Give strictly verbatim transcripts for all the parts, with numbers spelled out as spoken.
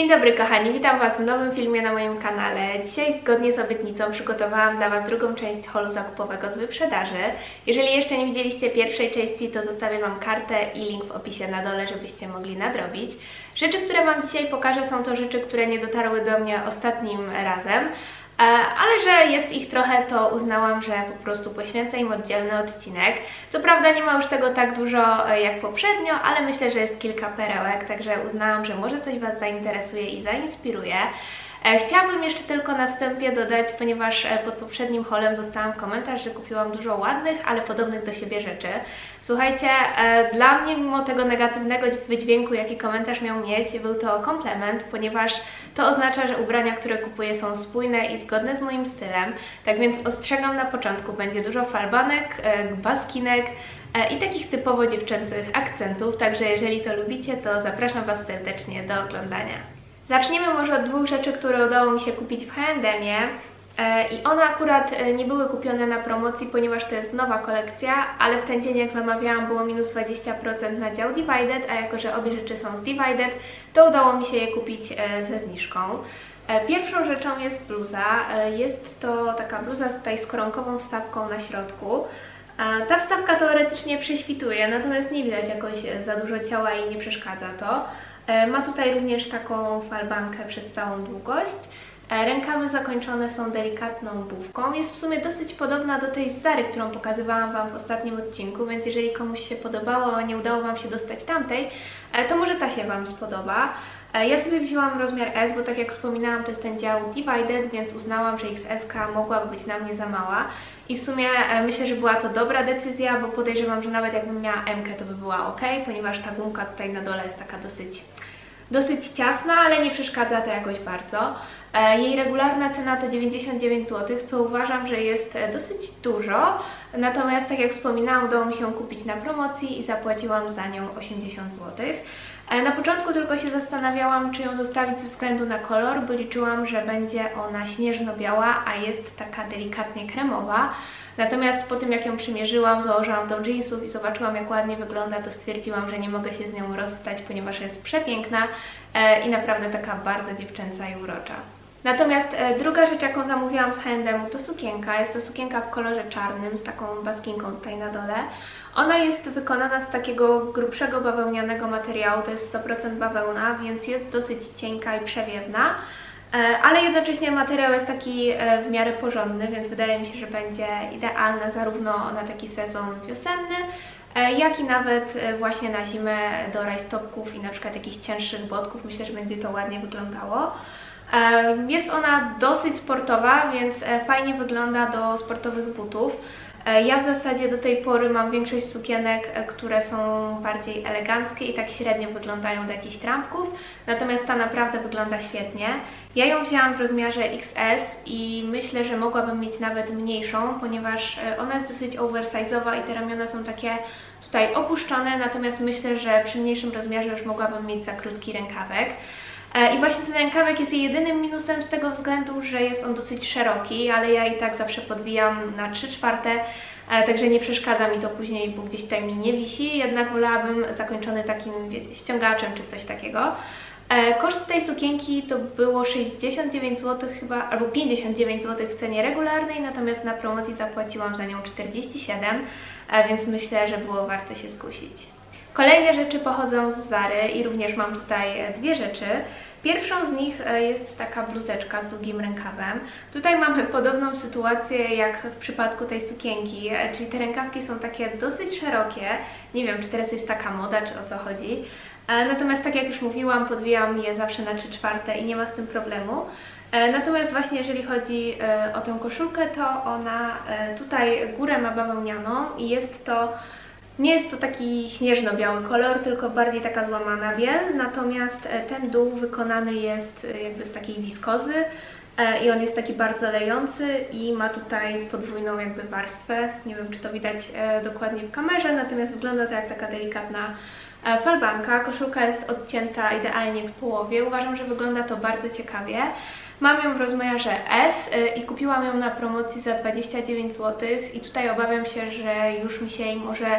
Dzień dobry kochani, witam Was w nowym filmie na moim kanale. Dzisiaj zgodnie z obietnicą przygotowałam dla Was drugą część haulu zakupowego z wyprzedaży. Jeżeli jeszcze nie widzieliście pierwszej części, to zostawię Wam kartę i link w opisie na dole, żebyście mogli nadrobić. Rzeczy, które Wam dzisiaj pokażę, są to rzeczy, które nie dotarły do mnie ostatnim razem. Ale że jest ich trochę, to uznałam, że po prostu poświęcę im oddzielny odcinek. Co prawda nie ma już tego tak dużo jak poprzednio, ale myślę, że jest kilka perełek, także uznałam, że może coś Was zainteresuje i zainspiruje. Chciałabym jeszcze tylko na wstępie dodać, ponieważ pod poprzednim haulem dostałam komentarz, że kupiłam dużo ładnych, ale podobnych do siebie rzeczy. Słuchajcie, dla mnie mimo tego negatywnego wydźwięku, jaki komentarz miał mieć, był to komplement, ponieważ to oznacza, że ubrania, które kupuję, są spójne i zgodne z moim stylem. Tak więc ostrzegam na początku, będzie dużo falbanek, baskinek i takich typowo dziewczęcych akcentów, także jeżeli to lubicie, to zapraszam Was serdecznie do oglądania. Zaczniemy może od dwóch rzeczy, które udało mi się kupić w H and M-ie i one akurat nie były kupione na promocji, ponieważ to jest nowa kolekcja, ale w ten dzień jak zamawiałam było minus dwadzieścia procent na dział Divided, a jako że obie rzeczy są z Divided, to udało mi się je kupić ze zniżką. Pierwszą rzeczą jest bluza, jest to taka bluza tutaj z koronkową wstawką na środku. Ta wstawka teoretycznie prześwituje, natomiast nie widać jakoś za dużo ciała i nie przeszkadza to. Ma tutaj również taką falbankę przez całą długość. Rękawy zakończone są delikatną bufką. Jest w sumie dosyć podobna do tej z Zary, którą pokazywałam Wam w ostatnim odcinku, więc jeżeli komuś się podobało, a nie udało Wam się dostać tamtej, to może ta się Wam spodoba. Ja sobie wzięłam rozmiar S, bo tak jak wspominałam, to jest ten dział Divided, więc uznałam, że X S mogłaby być na mnie za mała. I w sumie myślę, że była to dobra decyzja, bo podejrzewam, że nawet jakbym miała M-kę, to by była ok, ponieważ ta gumka tutaj na dole jest taka dosyć, dosyć ciasna, ale nie przeszkadza to jakoś bardzo. Jej regularna cena to dziewięćdziesiąt dziewięć złotych, co uważam, że jest dosyć dużo. Natomiast tak jak wspominałam, udało mi się kupić na promocji i zapłaciłam za nią osiemdziesiąt złotych. Na początku tylko się zastanawiałam, czy ją zostawić ze względu na kolor, bo liczyłam, że będzie ona śnieżno-biała, a jest taka delikatnie kremowa. Natomiast po tym jak ją przymierzyłam, założyłam do jeansów i zobaczyłam jak ładnie wygląda, to stwierdziłam, że nie mogę się z nią rozstać, ponieważ jest przepiękna i naprawdę taka bardzo dziewczęca i urocza. Natomiast druga rzecz, jaką zamówiłam z H and M-u, to sukienka. Jest to sukienka w kolorze czarnym z taką baskinką tutaj na dole. Ona jest wykonana z takiego grubszego bawełnianego materiału, to jest sto procent bawełna, więc jest dosyć cienka i przewiewna, ale jednocześnie materiał jest taki w miarę porządny, więc wydaje mi się, że będzie idealna zarówno na taki sezon wiosenny, jak i nawet właśnie na zimę do rajstopków i na przykład jakichś cięższych botków. Myślę, że będzie to ładnie wyglądało. Jest ona dosyć sportowa, więc fajnie wygląda do sportowych butów. Ja w zasadzie do tej pory mam większość sukienek, które są bardziej eleganckie i tak średnio wyglądają do jakichś trampków, natomiast ta naprawdę wygląda świetnie. Ja ją wzięłam w rozmiarze X S i myślę, że mogłabym mieć nawet mniejszą, ponieważ ona jest dosyć oversize'owa i te ramiona są takie tutaj opuszczone, natomiast myślę, że przy mniejszym rozmiarze już mogłabym mieć za krótki rękawek. I właśnie ten rękawek jest jej jedynym minusem z tego względu, że jest on dosyć szeroki, ale ja i tak zawsze podwijam na trzy czwarte, także nie przeszkadza mi to później, bo gdzieś tutaj mi nie wisi, jednak wolałabym zakończony takim, wiecie, ściągaczem czy coś takiego. Koszt tej sukienki to było sześćdziesiąt dziewięć złotych chyba, albo pięćdziesiąt dziewięć złotych w cenie regularnej, natomiast na promocji zapłaciłam za nią czterdzieści siedem, więc myślę, że było warto się skusić. Kolejne rzeczy pochodzą z Zary i również mam tutaj dwie rzeczy. Pierwszą z nich jest taka bluzeczka z długim rękawem. Tutaj mamy podobną sytuację jak w przypadku tej sukienki, czyli te rękawki są takie dosyć szerokie. Nie wiem, czy teraz jest taka moda, czy o co chodzi. Natomiast tak jak już mówiłam, podwijam je zawsze na trzy czwarte i nie ma z tym problemu. Natomiast właśnie jeżeli chodzi o tę koszulkę, to ona tutaj górę ma bawełnianą i jest to Nie jest to taki śnieżno-biały kolor, tylko bardziej taka złamana biel, natomiast ten dół wykonany jest jakby z takiej wiskozy i on jest taki bardzo lejący i ma tutaj podwójną jakby warstwę. Nie wiem, czy to widać dokładnie w kamerze, natomiast wygląda to jak taka delikatna falbanka. Koszulka jest odcięta idealnie w połowie. Uważam, że wygląda to bardzo ciekawie. Mam ją w rozmiarze S i kupiłam ją na promocji za dwadzieścia dziewięć złotych i tutaj obawiam się, że już mi się jej może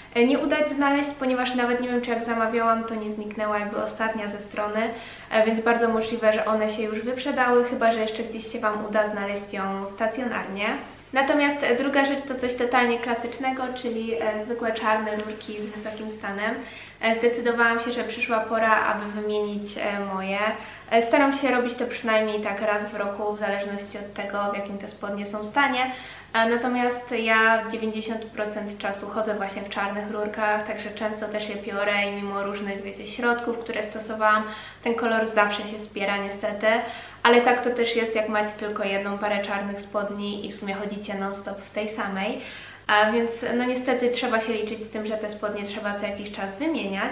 nie udać znaleźć, ponieważ nawet nie wiem, czy jak zamawiałam, to nie zniknęła jakby ostatnia ze strony, więc bardzo możliwe, że one się już wyprzedały, chyba że jeszcze gdzieś się Wam uda znaleźć ją stacjonarnie. Natomiast druga rzecz to coś totalnie klasycznego, czyli zwykłe czarne rurki z wysokim stanem. Zdecydowałam się, że przyszła pora, aby wymienić moje. Staram się robić to przynajmniej tak raz w roku, w zależności od tego, w jakim te spodnie są w stanie. Natomiast ja dziewięćdziesiąt procent czasu chodzę właśnie w czarnych rurkach, także często też je biorę i mimo różnych, wiecie, środków, które stosowałam, ten kolor zawsze się spiera niestety. Ale tak to też jest, jak macie tylko jedną parę czarnych spodni i w sumie chodzicie non-stop w tej samej. A więc no niestety trzeba się liczyć z tym, że te spodnie trzeba co jakiś czas wymieniać.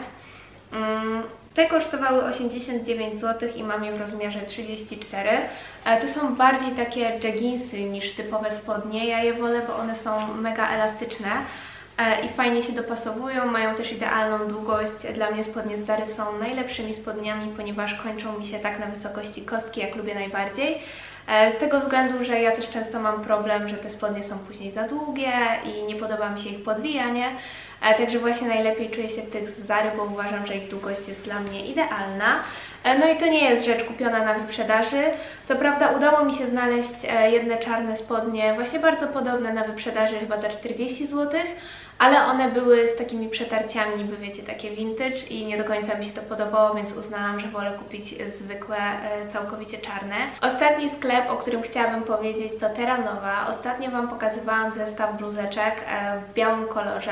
Mm, te kosztowały osiemdziesiąt dziewięć złotych i mam je w rozmiarze trzydzieści cztery. E, to są bardziej takie jeggingsy niż typowe spodnie. Ja je wolę, bo one są mega elastyczne e, i fajnie się dopasowują, mają też idealną długość. Dla mnie spodnie z Zary są najlepszymi spodniami, ponieważ kończą mi się tak na wysokości kostki, jak lubię najbardziej. Z tego względu, że ja też często mam problem, że te spodnie są później za długie i nie podoba mi się ich podwijanie. Także właśnie najlepiej czuję się w tych z Zary, bo uważam, że ich długość jest dla mnie idealna. No i to nie jest rzecz kupiona na wyprzedaży. Co prawda udało mi się znaleźć jedne czarne spodnie, właśnie bardzo podobne na wyprzedaży, chyba za czterdzieści złotych. Ale one były z takimi przetarciami, niby wiecie, takie vintage i nie do końca mi się to podobało, więc uznałam, że wolę kupić zwykłe, całkowicie czarne. Ostatni sklep, o którym chciałabym powiedzieć, to Terra Nova. Ostatnio Wam pokazywałam zestaw bluzeczek w białym kolorze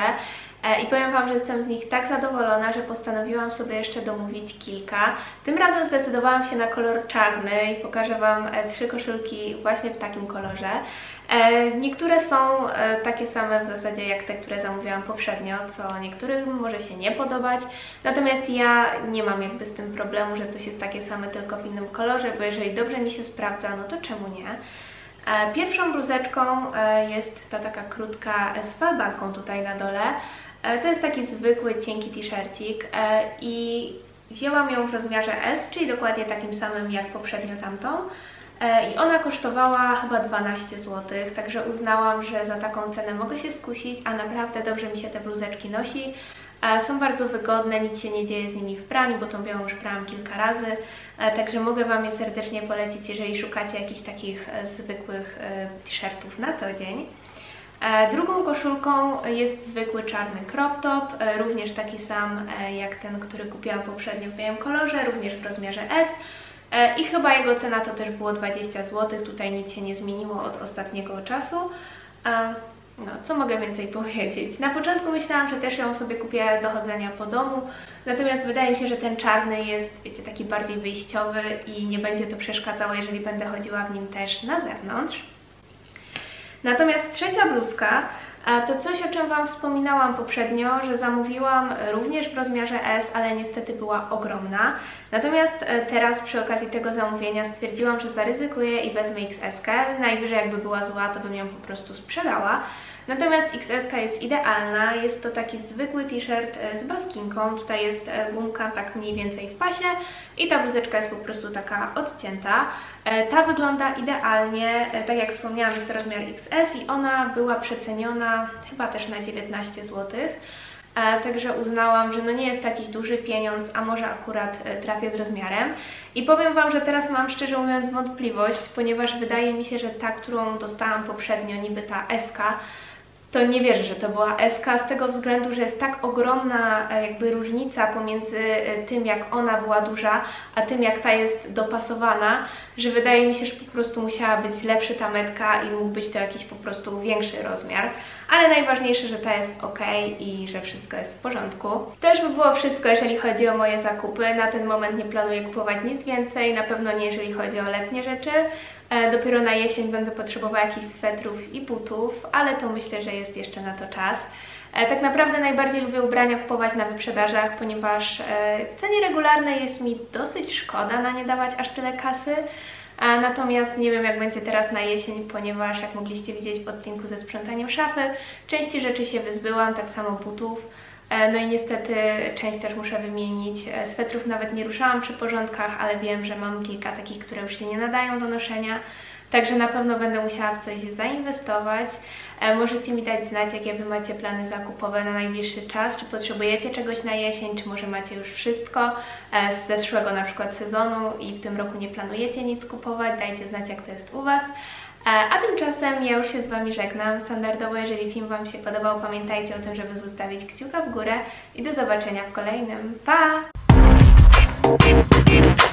i powiem Wam, że jestem z nich tak zadowolona, że postanowiłam sobie jeszcze domówić kilka. Tym razem zdecydowałam się na kolor czarny i pokażę Wam trzy koszulki właśnie w takim kolorze. Niektóre są takie same w zasadzie jak te, które zamówiłam poprzednio, co niektórym może się nie podobać, natomiast ja nie mam jakby z tym problemu, że coś jest takie same tylko w innym kolorze, bo jeżeli dobrze mi się sprawdza, no to czemu nie? Pierwszą bluzeczką jest ta taka krótka z falbanką tutaj na dole. To jest taki zwykły, cienki t-shircik i wzięłam ją w rozmiarze S, czyli dokładnie takim samym jak poprzednio tamtą. I ona kosztowała chyba dwanaście złotych, także uznałam, że za taką cenę mogę się skusić, a naprawdę dobrze mi się te bluzeczki nosi. Są bardzo wygodne, nic się nie dzieje z nimi w praniu, bo tą białą już prałam kilka razy, także mogę Wam je serdecznie polecić, jeżeli szukacie jakichś takich zwykłych t-shirtów na co dzień. Drugą koszulką jest zwykły czarny crop top, również taki sam jak ten, który kupiłam poprzednio w białym kolorze, również w rozmiarze S. I chyba jego cena to też było dwadzieścia złotych, tutaj nic się nie zmieniło od ostatniego czasu. No, co mogę więcej powiedzieć? Na początku myślałam, że też ją sobie kupię do chodzenia po domu, natomiast wydaje mi się, że ten czarny jest, wiecie, taki bardziej wyjściowy i nie będzie to przeszkadzało, jeżeli będę chodziła w nim też na zewnątrz. Natomiast trzecia bluzka to coś, o czym Wam wspominałam poprzednio, że zamówiłam również w rozmiarze S, ale niestety była ogromna. Natomiast teraz przy okazji tego zamówienia stwierdziłam, że zaryzykuję i wezmę X S kę. Najwyżej jakby była zła, to bym ją po prostu sprzedała. Natomiast X S ka jest idealna, jest to taki zwykły t-shirt z baskinką, tutaj jest gumka tak mniej więcej w pasie i ta bluzeczka jest po prostu taka odcięta. Ta wygląda idealnie, tak jak wspomniałam, jest to rozmiar X S i ona była przeceniona chyba też na dziewiętnaście złotych. Także uznałam, że no nie jest to jakiś duży pieniądz, a może akurat trafię z rozmiarem. I powiem Wam, że teraz mam szczerze mówiąc wątpliwość, ponieważ wydaje mi się, że ta, którą dostałam poprzednio, niby ta S ka, to nie wierzę, że to była S ka, z tego względu, że jest tak ogromna jakby różnica pomiędzy tym, jak ona była duża, a tym, jak ta jest dopasowana, że wydaje mi się, że po prostu musiała być lepsza ta metka i mógł być to jakiś po prostu większy rozmiar. Ale najważniejsze, że ta jest ok i że wszystko jest w porządku. To już by było wszystko, jeżeli chodzi o moje zakupy. Na ten moment nie planuję kupować nic więcej, na pewno nie jeżeli chodzi o letnie rzeczy. Dopiero na jesień będę potrzebowała jakichś swetrów i butów, ale to myślę, że jest jeszcze na to czas. Tak naprawdę najbardziej lubię ubrania kupować na wyprzedażach, ponieważ w cenie regularnej jest mi dosyć szkoda na nie dawać aż tyle kasy. Natomiast nie wiem, jak będzie teraz na jesień, ponieważ jak mogliście widzieć w odcinku ze sprzątaniem szafy, części rzeczy się wyzbyłam, tak samo butów. No i niestety część też muszę wymienić. Swetrów nawet nie ruszałam przy porządkach, ale wiem, że mam kilka takich, które już się nie nadają do noszenia. Także na pewno będę musiała w coś zainwestować. E, możecie mi dać znać, jakie Wy macie plany zakupowe na najbliższy czas, czy potrzebujecie czegoś na jesień, czy może macie już wszystko e, z zeszłego na przykład sezonu i w tym roku nie planujecie nic kupować. Dajcie znać, jak to jest u Was. A tymczasem ja już się z Wami żegnam. Standardowo, jeżeli film Wam się podobał, pamiętajcie o tym, żeby zostawić kciuka w górę i do zobaczenia w kolejnym. Pa!